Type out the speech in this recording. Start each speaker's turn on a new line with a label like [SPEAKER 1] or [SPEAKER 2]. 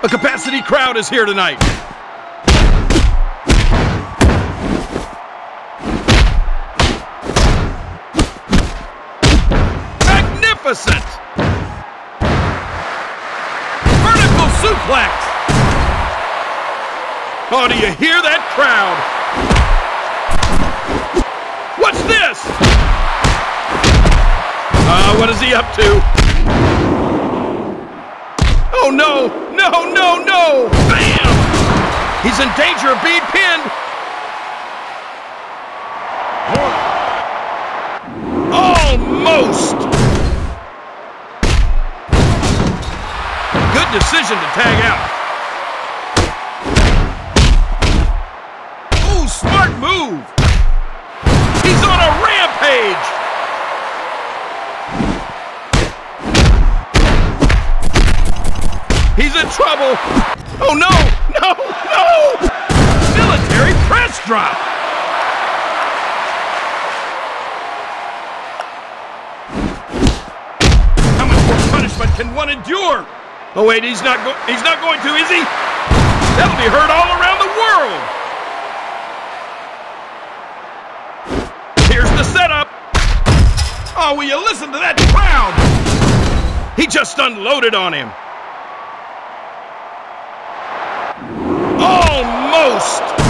[SPEAKER 1] A capacity crowd is here tonight. Magnificent! Vertical suplex! Oh, do you hear that crowd? What's this? What is he up to? Oh, no! No, no, no! Bam! He's in danger of being pinned. Almost! Good decision to tag out. Oh, smart move! He's on a rampage! He's in trouble! Oh no! No! No! Military press drop! How much more punishment can one endure? Oh wait, he's not going to, is he? That'll be heard all around the world! Here's the setup! Oh, will you listen to that crowd? He just unloaded on him. Almost!